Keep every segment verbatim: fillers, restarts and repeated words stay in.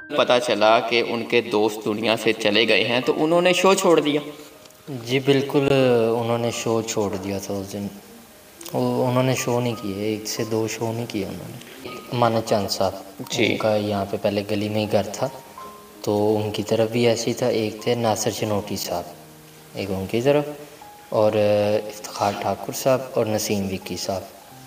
پتہ چلا کہ ان کے دوست دنیا سے چلے گئے ہیں تو انہوں نے شو چھوڑ دیا؟ جی بالکل، انہوں نے شو چھوڑ دیا تھا اس دن، انہوں نے شو نہیں کیے، ایک سے دو شو نہیں کیے انہوں نے۔ مانا چاند صاحب، جی ان کا یہاں پہ پہلے گلی میں ہی گھر تھا، تو ان کی طرف بھی ایسے ہی تھا۔ ایک تھے ناصر چنوٹی صاحب، ایک ان کی طرف، اور افتخار ٹھاکر صاحب اور نسیم وکی صاحب،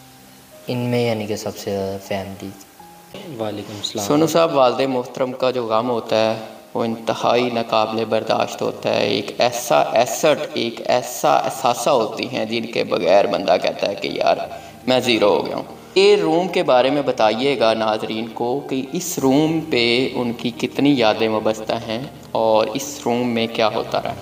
ان میں یعنی کہ سب سے زیادہ فیملی۔ وعلیکم السلام۔ سونو صاحب، والد محترم کا جو غم ہوتا ہے وہ انتہائی ناقابل برداشت ہوتا ہے۔ ایک ایسا ایسٹ، ایک ایسا احساسہ ہوتی ہیں جن کے بغیر بندہ کہتا ہے کہ یار میں زیرو ہو گیا ہوں۔ یہ روم کے بارے میں بتائیے گا ناظرین کو کہ اس روم پہ ان کی کتنی یادیں وابستہ ہیں اور اس روم میں کیا ہوتا رہا؟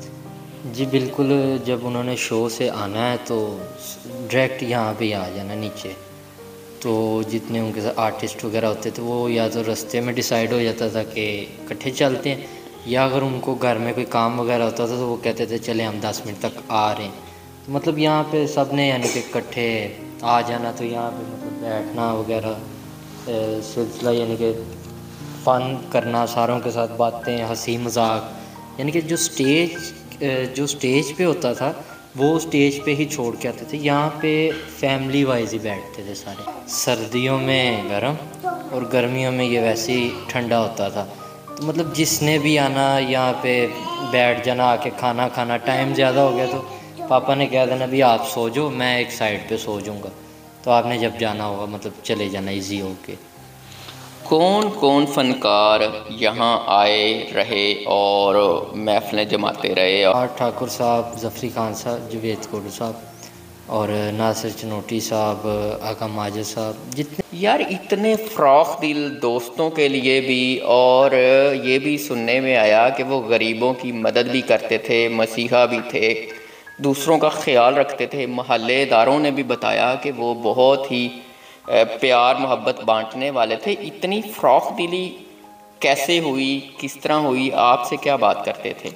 جی بالکل، جب انہوں نے شو سے آنا ہے تو ڈائریکٹ یہاں پہ آ جانا نیچے، تو جتنے ان کے ساتھ آرٹسٹ وغیرہ ہوتے تھے وہ یا تو رستے میں ڈیسائیڈ ہو جاتا تھا کہ اکٹھے چلتے ہیں، یا اگر ان کو گھر میں کوئی کام وغیرہ ہوتا تھا تو وہ کہتے تھے چلے ہم دس منٹ تک آ رہے ہیں۔ مطلب یہاں پہ سب نے یعنی کہ اکٹھے آ جانا، تو یہاں پہ مطلب بیٹھنا وغیرہ سلسلہ، یعنی کہ فن کرنا، ساروں کے ساتھ باتیں، ہنسی مذاق، یعنی کہ جو سٹیج جو سٹیج پہ ہوتا تھا وہ سٹیج پہ ہی چھوڑ کے آتے تھے۔ یہاں پہ فیملی وائز ہی بیٹھتے تھے سارے، سردیوں میں گرم اور گرمیوں میں یہ ویسے ہی ٹھنڈا ہوتا تھا، تو مطلب جس نے بھی آنا یہاں پہ بیٹھ جانا، آ کے کھانا کھانا۔ ٹائم زیادہ ہو گیا تو پاپا نے کہہ دینا بھی آپ سو جاؤ، میں ایک سائڈ پہ سو جاؤں گا، تو آپ نے جب جانا ہوگا مطلب چلے جانا ایزی ہو کے۔ کون کون فنکار یہاں آئے رہے اور محفلیں جماتے رہے؟ آر ٹھاکر صاحب، ظفری خان صاحب، جوید کوڈو صاحب اور ناصر چنوٹی صاحب، آقا ماجد صاحب، جتنے یار اتنے فراخ دل دوستوں کے لیے بھی، اور یہ بھی سننے میں آیا کہ وہ غریبوں کی مدد بھی کرتے تھے، مسیحا بھی تھے، دوسروں کا خیال رکھتے تھے۔ محلے داروں نے بھی بتایا کہ وہ بہت ہی پیار محبت بانٹنے والے تھے۔ اتنی فراخ دلی کیسے ہوئی، کس طرح ہوئی، آپ سے کیا بات کرتے تھے؟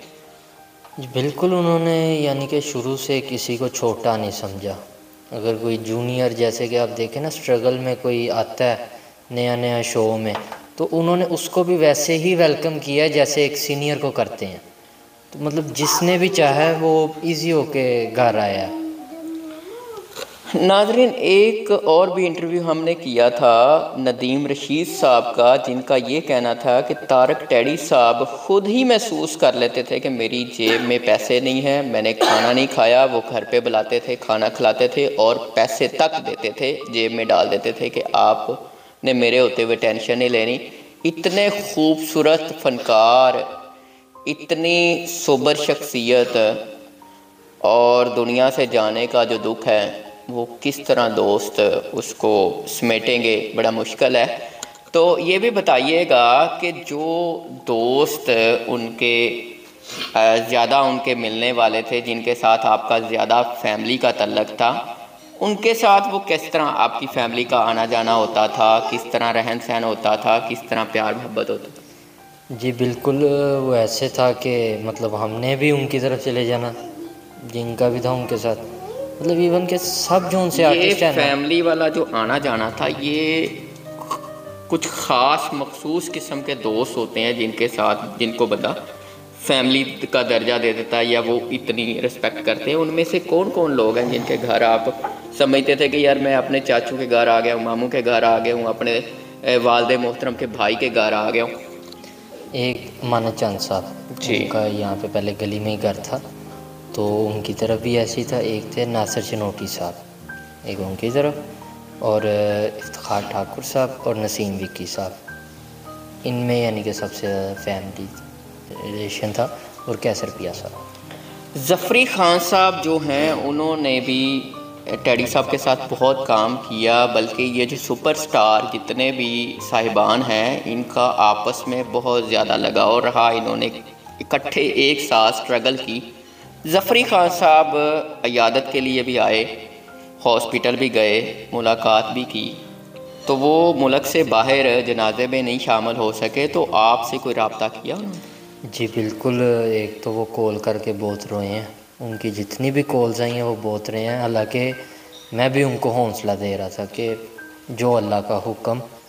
بالکل، انہوں نے یعنی کہ شروع سے کسی کو چھوٹا نہیں سمجھا۔ اگر کوئی جونیئر، جیسے کہ آپ دیکھیں نا اسٹرگل میں کوئی آتا ہے نیا نیا شو میں، تو انہوں نے اس کو بھی ویسے ہی ویلکم کیا جیسے ایک سینئر کو کرتے ہیں، تو مطلب جس نے بھی چاہا ہے وہ ایزی ہو کے گھر آیا ہے۔ ناظرین، ایک اور بھی انٹرویو ہم نے کیا تھا ندیم رشید صاحب کا، جن کا یہ کہنا تھا کہ طارق ٹیڑی صاحب خود ہی محسوس کر لیتے تھے کہ میری جیب میں پیسے نہیں ہیں، میں نے کھانا نہیں کھایا، وہ گھر پہ بلاتے تھے، کھانا کھلاتے تھے اور پیسے تک دیتے تھے، جیب میں ڈال دیتے تھے کہ آپ نے میرے ہوتے ہوئے ٹینشن نہیں لینی۔ اتنے خوبصورت فنکار، اتنی سوبر شخصیت، اور دنیا سے جانے کا جو دکھ ہے وہ کس طرح دوست اس کو سمیٹیں گے، بڑا مشکل ہے۔ تو یہ بھی بتائیے گا کہ جو دوست ان کے زیادہ ان کے ملنے والے تھے، جن کے ساتھ آپ کا زیادہ فیملی کا تعلق تھا، ان کے ساتھ وہ کس طرح آپ کی فیملی کا آنا جانا ہوتا تھا، کس طرح رہن سہن ہوتا تھا، کس طرح پیار محبت ہوتا تھا؟ جی بالکل، وہ ایسے تھا کہ مطلب ہم نے بھی ان کی طرف چلے جانا، جن کا بھی تھا ان کے ساتھ، مطلب ایون کہ سب جو ان سے یہ آرٹسٹ ہیں نا۔ فیملی والا جو آنا جانا تھا، یہ کچھ خاص مخصوص قسم کے دوست ہوتے ہیں جن کے ساتھ جن کو بندہ فیملی کا درجہ دے دیتا ہے یا وہ اتنی رسپیکٹ کرتے ہیں۔ ان میں سے کون کون لوگ ہیں جن کے گھر آپ سمجھتے تھے کہ یار میں اپنے چاچو کے گھر آ گیا ہوں، ماموں کے گھر آ گیا ہوں، اپنے والد محترم کے بھائی کے گھر آ گیا ہوں؟ ایک مانا چاند صاحب، جی ان کا یہاں پہ پہلے گلی میں ہی گھر تھا، تو ان کی طرف بھی ایسے ہی تھا۔ ایک تھے ناصر چنوٹی صاحب، ایک ان کی طرف، اور افتخار ٹھاکر صاحب اور نسیم وکی صاحب، ان میں یعنی کہ سب سے زیادہ فیملی ریلیشن تھا، اور کیسر پیا صاحب۔ ظفری خان صاحب جو ہیں انہوں نے بھی ٹیڑی صاحب کے ساتھ بہت کام کیا، بلکہ یہ جو سپر سٹار جتنے بھی صاحبان ہیں ان کا آپس میں بہت زیادہ لگاؤ رہا، انہوں نے اکٹھے ایک ساتھ سٹرگل کی۔ ظفری خان صاحب عیادت کے لیے بھی آئے، ہاسپٹل بھی گئے، ملاقات بھی کی، تو وہ ملک سے باہر جنازے میں نہیں شامل ہو سکے، تو آپ سے کوئی رابطہ کیا انہوں نے؟ جی بالکل، ایک تو وہ کال کر کے بہت روئے ہیں، ان کی جتنی بھی کالز آئی ہیں وہ بہت رہے ہیں، حالانکہ میں بھی ان کو حوصلہ دے رہا تھا کہ جو اللہ کا حکم،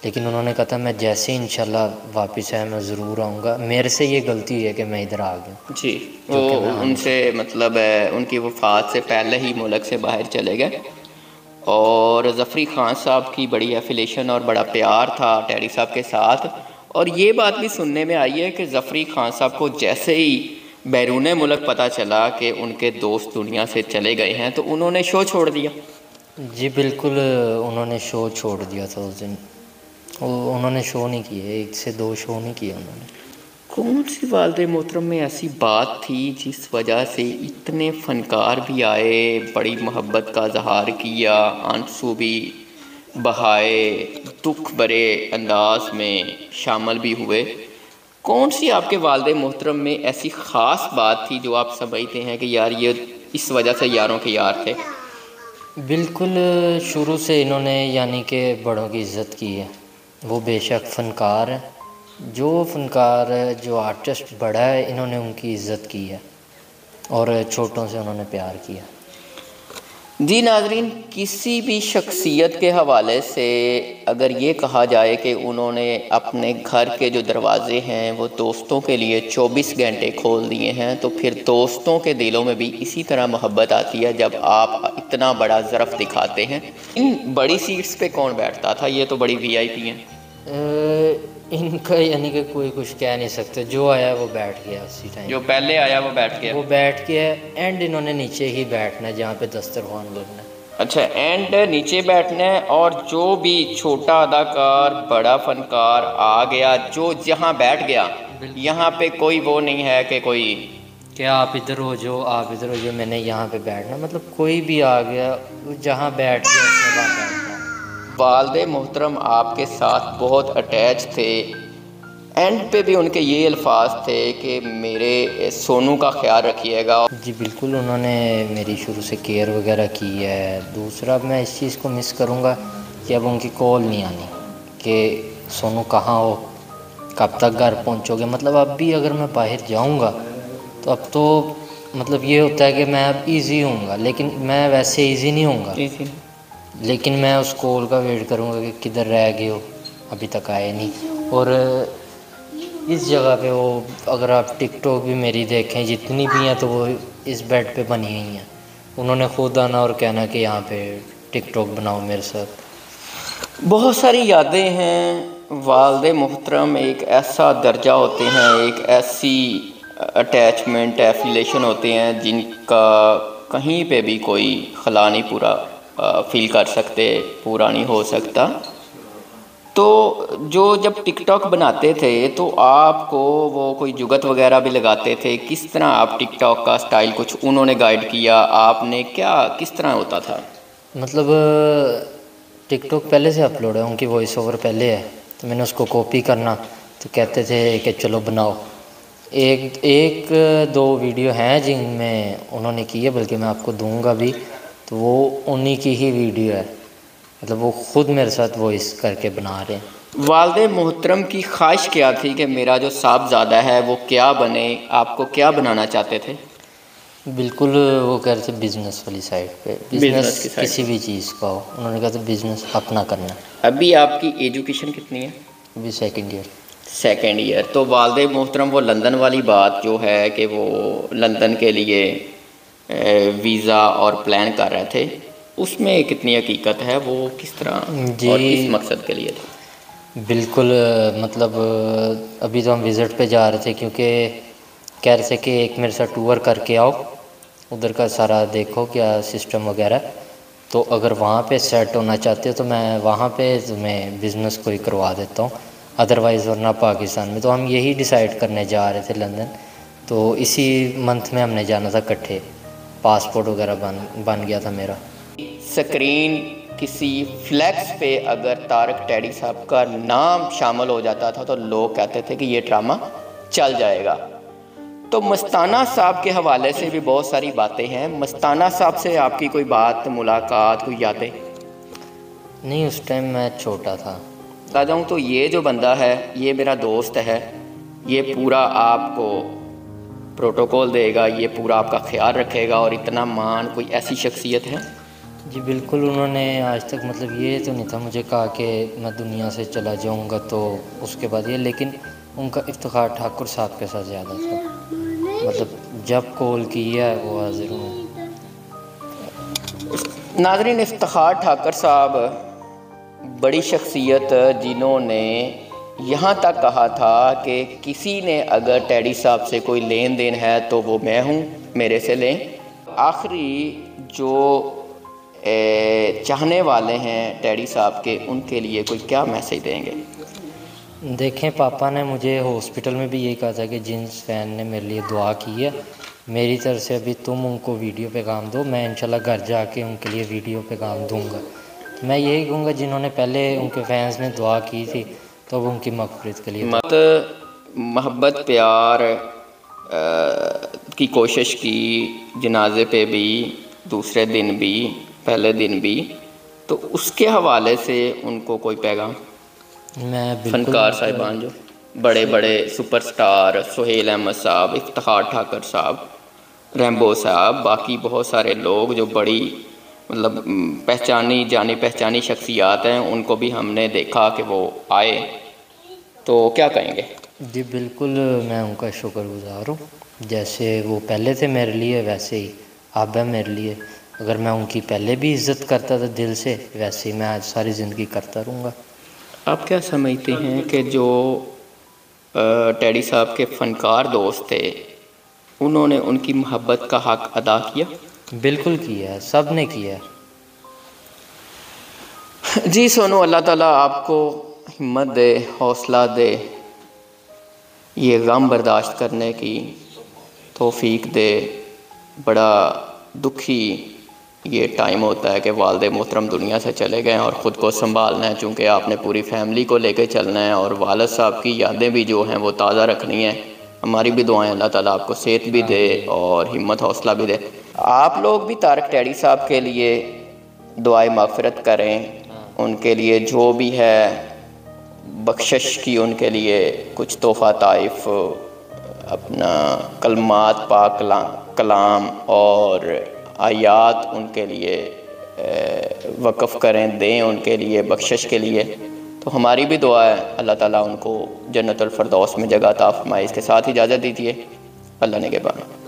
لیکن انہوں نے کہا تھا میں جیسے ہی انشاءاللہ واپس آیا میں ضرور آؤں گا، میرے سے یہ غلطی ہوئی ہے کہ میں ادھر آ گیا۔ جی، وہ ان سے مطلب ہے ان کی وفات سے پہلے ہی ملک سے باہر چلے گئے، اور ظفری خان صاحب کی بڑی ایفیلیشن اور بڑا پیار تھا ٹیڈی صاحب کے ساتھ، اور یہ بات بھی سننے میں آئی ہے کہ ظفری خان صاحب کو جیسے ہی بیرون ملک پتہ چلا کہ ان کے دوست دنیا سے چلے گئے ہیں تو انہوں نے شو چھوڑ دیا۔ جی بالکل، انہوں نے شو چھوڑ دیا تھا اس دن، انہوں نے شو نہیں کیے، ایک سے دو شو نہیں کیے انہوں نے۔ کون سی والد محترم میں ایسی بات تھی جس وجہ سے اتنے فنکار بھی آئے، بڑی محبت کا اظہار کیا، آنسو بھی بہائے، دکھ بھرے انداز میں شامل بھی ہوئے؟ کون سی آپ کے والد محترم میں ایسی خاص بات تھی جو آپ سمجھتے ہیں کہ یار یہ اس وجہ سے یاروں کے یار تھے؟ بالکل، شروع سے انہوں نے یعنی کہ بڑوں کی عزت کی ہے، وہ بے شک فنکار ہے، جو فنکار ہے، جو آرٹسٹ بڑا ہے، انہوں نے ان کی عزت کی ہے اور چھوٹوں سے انہوں نے پیار کیا۔ جی ناظرین، کسی بھی شخصیت کے حوالے سے اگر یہ کہا جائے کہ انہوں نے اپنے گھر کے جو دروازے ہیں وہ دوستوں کے لیے چوبیس گھنٹے کھول دیے ہیں، تو پھر دوستوں کے دلوں میں بھی اسی طرح محبت آتی ہے جب آپ اتنا بڑا ظرف دکھاتے ہیں۔ ان بڑی سیٹس پہ کون بیٹھتا تھا؟ یہ تو بڑی وی آئی پی ہیں۔ ان کا یعنی کہ کوئی کچھ کہہ نہیں سکتے، جو آیا وہ بیٹھ گیا اسی ٹائم، جو پہلے آیا وہ بیٹھ گیا، وہ بیٹھ گیا، اینڈ انہوں نے نیچے ہی بیٹھنا ہے جہاں پہ دسترخوان لگنا ہے۔ اچھا، اینڈ نیچے بیٹھنا ہے، اور جو بھی چھوٹا اداکار بڑا فنکار آ گیا جو جہاں بیٹھ گیا، یہاں پہ کوئی وہ نہیں ہے کہ کوئی کہ آپ ادھر ہو جو آپ ادھر ہو جو میں نے یہاں پہ بیٹھنا، مطلب کوئی بھی آ گیا جہاں بیٹھ گیا اس نے وہاں بیٹھنا۔ والد محترم آپ کے ساتھ بہت اٹیچ تھے، اینڈ پہ بھی ان کے یہ الفاظ تھے کہ میرے سونو کا خیال رکھیے گا۔ جی بالکل، انہوں نے میری شروع سے کیئر وغیرہ کی ہے۔ دوسرا میں اس چیز کو مس کروں گا کہ اب ان کی کال نہیں آنی کہ سونو کہاں ہو، کب تک گھر پہنچو گے۔ مطلب اب بھی اگر میں باہر جاؤں گا تو اب تو مطلب یہ ہوتا ہے کہ میں اب ایزی ہوں گا، لیکن میں ویسے ایزی نہیں ہوں گا، لیکن میں اس کال کا ویٹ کروں گا کہ کدھر رہ گئے ہو، ابھی تک آئے نہیں۔ اور اس جگہ پہ وہ اگر آپ ٹک ٹاک بھی میری دیکھیں جتنی بھی ہیں تو وہ اس بیڈ پہ بنی ہوئی ہیں، انہوں نے خود آنا اور کہنا کہ یہاں پہ ٹک ٹاک بناؤ میرے ساتھ۔ بہت ساری یادیں ہیں۔ والد محترم ایک ایسا درجہ ہوتے ہیں، ایک ایسی اٹیچمنٹ ایفیلیشن ہوتے ہیں جن کا کہیں پہ بھی کوئی خلا نہیں پورا فیل کر سکتے، پورا نہیں ہو سکتا۔ تو جو جب ٹک ٹاک بناتے تھے تو آپ کو وہ کوئی جگت وغیرہ بھی لگاتے تھے؟ کس طرح آپ ٹک ٹاک کا سٹائل کچھ انہوں نے گائیڈ کیا، آپ نے کیا کس طرح ہوتا تھا؟ مطلب ٹک ٹاک پہلے سے اپلوڈ ہے، ان کی وائس اوور پہلے ہے، تو میں نے اس کو کاپی کرنا تو کہتے تھے کہ چلو بناؤ۔ ایک ایک دو ویڈیو ہیں جن میں انہوں نے کی ہے، بلکہ میں آپ کو دوں گا بھی، تو وہ انہی کی ہی ویڈیو ہے، مطلب وہ خود میرے ساتھ وائس کر کے بنا رہے ہیں۔ والد محترم کی خواہش کیا تھی کہ میرا جو صاحبزادہ ہے وہ کیا بنے؟ آپ کو کیا بنانا چاہتے تھے؟ بالکل، وہ کہہ رہے تھے بزنس والی سائڈ پہ، بزنس کسی بھی چیز کا ہو، انہوں نے کہا تھا بزنس اپنا کرنا ہے۔ ابھی آپ کی ایجوکیشن کتنی ہے؟ ابھی سیکنڈ ایئر۔ Second year. تو والد محترم وہ لندن والی بات جو ہے کہ وہ لندن کے لیے ویزا اور پلان کر رہے تھے، اس میں کتنی حقیقت ہے؟ وہ کس طرح اور کس مقصد کے لیے تھے؟ بالکل، مطلب ابھی تو ہم وزٹ پہ جا رہے تھے، کیونکہ کہہ رہے تھے کہ ایک میرے ساتھ ٹور کر کے آؤ، ادھر کا سارا دیکھو کیا سسٹم وغیرہ، تو اگر وہاں پہ سیٹ ہونا چاہتے ہو تو میں وہاں پہ تمہیں بزنس کوئی کروا دیتا ہوں، ادروائز ورنہ پاکستان میں۔ تو ہم یہی ڈیسائیڈ کرنے جا رہے تھے لندن، تو اسی منتھ میں ہم نے جانا تھا کٹھے، پاسپورٹ وغیرہ بن بن گیا تھا میرا۔ سکرین کسی فلیکس پہ اگر طارق ٹیڈی صاحب کا نام شامل ہو جاتا تھا تو لوگ کہتے تھے کہ یہ ڈرامہ چل جائے گا۔ تو مستانہ صاحب کے حوالے سے بھی بہت ساری باتیں ہیں۔ مستانہ صاحب سے آپ کی کوئی بات، ملاقات، کوئی یادیں؟ نہیں، اس ٹائم میں چھوٹا تھا۔ بتا جاؤں تو یہ جو بندہ ہے یہ میرا دوست ہے، یہ پورا آپ کو پروٹوکول دے گا، یہ پورا آپ کا خیال رکھے گا، اور اتنا مان، کوئی ایسی شخصیت ہے؟ جی بالکل، انہوں نے آج تک مطلب یہ تو نہیں تھا مجھے کہا کہ میں دنیا سے چلا جاؤں گا تو اس کے بعد یہ، لیکن ان کا افتخار ٹھاکر صاحب کے ساتھ زیادہ تھا، مطلب جب کال کی ہے وہ حاضر ہوں۔ ناظرین، افتخار ٹھاکر صاحب بڑی شخصیت جنہوں نے یہاں تک کہا تھا کہ کسی نے اگر ٹیڈی صاحب سے کوئی لین دین ہے تو وہ میں ہوں، میرے سے لیں۔ آخری جو چاہنے والے ہیں ٹیڈی صاحب کے، ان کے لیے کوئی کیا میسیج دیں گے؟ دیکھیں، پاپا نے مجھے ہاسپٹل میں بھی یہی کہا تھا کہ جن فین نے میرے لیے دعا کی ہے، میری طرف سے ابھی تم ان کو ویڈیو پیغام دو، میں انشاءاللہ گھر جا کے ان کے لیے ویڈیو پیغام دوں گا۔ میں یہی کہوں گا جنہوں نے پہلے ان کے فینس نے دعا کی تھی تو وہ ان کی مغفرت کے لیے مت محبت پیار کی کوشش کی، جنازے پہ بھی، دوسرے دن بھی، پہلے دن بھی، تو اس کے حوالے سے ان کو کوئی پیغام؟ میں فنکار صاحبان جو بڑے بڑے سپر سٹار، سہیل احمد صاحب، افتخار ٹھاکر صاحب، ریمبو صاحب، باقی بہت سارے لوگ جو بڑی مطلب پہچانی جانی پہچانی شخصیات ہیں، ان کو بھی ہم نے دیکھا کہ وہ آئے، تو کیا کہیں گے؟ جی بالکل، میں ان کا شکر گزار ہوں، جیسے وہ پہلے تھے میرے لیے ویسے ہی اب ہے میرے لیے۔ اگر میں ان کی پہلے بھی عزت کرتا تھا دل سے، ویسے ہی میں آج ساری زندگی کرتا رہوں گا۔ آپ کیا سمجھتے ہیں کہ جو ٹیڈی صاحب کے فنکار دوست تھے، انہوں نے ان کی محبت کا حق ادا کیا؟ بالکل کیا ہے، سب نے کیا ہے۔ جی سونو، اللہ تعالیٰ آپ کو ہمت دے، حوصلہ دے، یہ غم برداشت کرنے کی توفیق دے۔ بڑا دکھی یہ ٹائم ہوتا ہے کہ والد محترم دنیا سے چلے گئے اور خود کو سنبھالنا ہے، چونکہ آپ نے پوری فیملی کو لے کے چلنا ہے اور والد صاحب کی یادیں بھی جو ہیں وہ تازہ رکھنی ہیں۔ ہماری بھی دعائیں اللہ تعالیٰ آپ کو صحت بھی دے اور ہمت حوصلہ بھی دے۔ آپ لوگ بھی طارق ٹیڈی صاحب کے لیے دعائے مغفرت کریں، ان کے لیے جو بھی ہے بخشش کی، ان کے لیے کچھ تحفہ طائف، اپنا کلمات پاک کلام اور آیات ان کے لیے وقف کریں، دیں ان کے لیے بخشش کے لیے۔ تو ہماری بھی دعا ہے اللہ تعالیٰ ان کو جنت الفردوس میں جگہ عطا فرمائے۔ اس کے ساتھ اجازت دیجیے، اللہ نگہبان۔